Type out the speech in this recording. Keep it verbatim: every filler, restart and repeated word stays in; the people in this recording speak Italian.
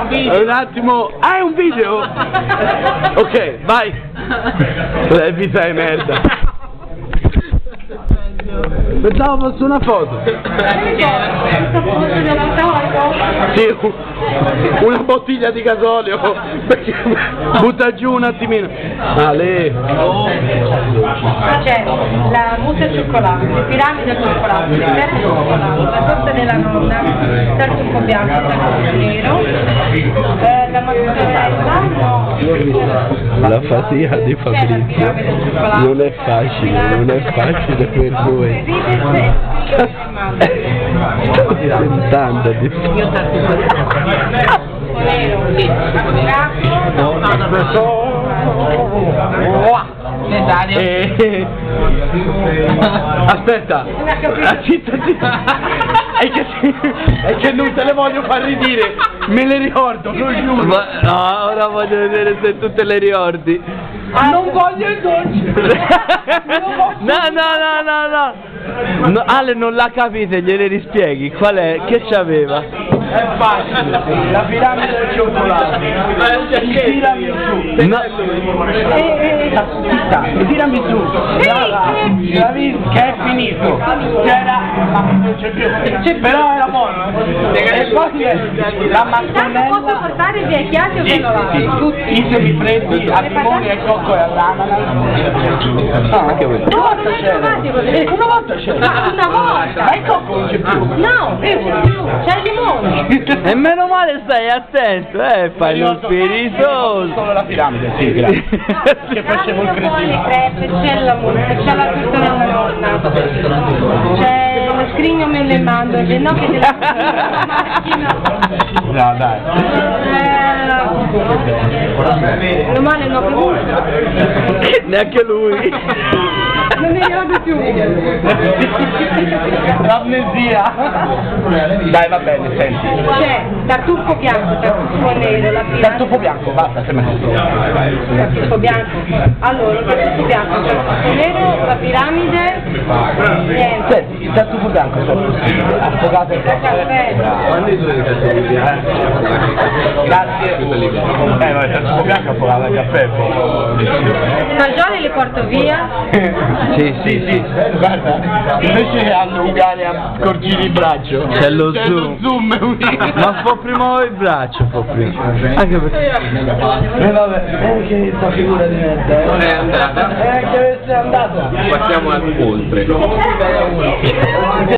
video. Un attimo. Ah, è un video? Ok, vai. Eh, vita di merda. Pensavo fosse una foto. Sì, una bottiglia di gasolio. Butta giù un attimino. Ah, lei. C'è la mousse al cioccolato, le piramidi al cioccolato, le crepes al cioccolato, la torta della nonna, il tartufo bianco, il tartufo nero, eh, la mozzarella, no. La fatica di Fabrizio non è facile, non è facile per voi. Sto tentando di eh, aspetta, zitta, zitta. È che, è che non te le voglio far ridire, me le ricordo, lo giuro. Ma, no, ora voglio vedere se tu te le ricordi. Ah, non voglio il dolce. No, no, no, no, no. No, Ale non l'ha capita, gliele rispieghi. Qual è? Che c'aveva? È facile, la piramide del cioccolato. Il tiramisù. No. E, e, zitta, il tiramisù. Brava, la visto che è finito. C'era, ma non c'è più. Però era buono. E poi la mastonella. Posso portare via i chiasi o Sì, quello tutti i semifreddi a limone e cocco e all'ananas. No, anche voi. Una volta c'era. Una volta c'era. Una volta. Ma il cocco non c'è più. No, non c'è più. C'è il limone. E meno male stai attento, eh, fai lo spiritoso. Solo la piramide, sì, grazie. Che facevo il C'è le cretino. crepe, c'è la mousse, c'è la torta della nonna, c'è lo scrigno mele e mandorle, no che deve la macchina. No, dai. Eh, domani no più. Neanche lui. Non mi ricordo più. L'amnesia. Dai, va bene, senti. C'è tartufo bianco, tartufo nero, la piramide. Tartufo bianco, basta, sembra Tartufo bianco. Allora, il tartufo bianco, il tartufo nero, la piramide, niente. Senti, il tartufo bianco, affogato il caffè. Grazie. Eh, ma il tartufo bianco affogato il caffè. Fagioli li porto via. Sì, sì, sì. Guarda, invece hanno uguale a scorgire il braccio. C'è lo zoom. zoom Ma fa prima il braccio, fa prima. Anche perché. Eh vabbè, eh che sta figura di merda. Non è andata. Eh che è andata. Passiamo al oltre.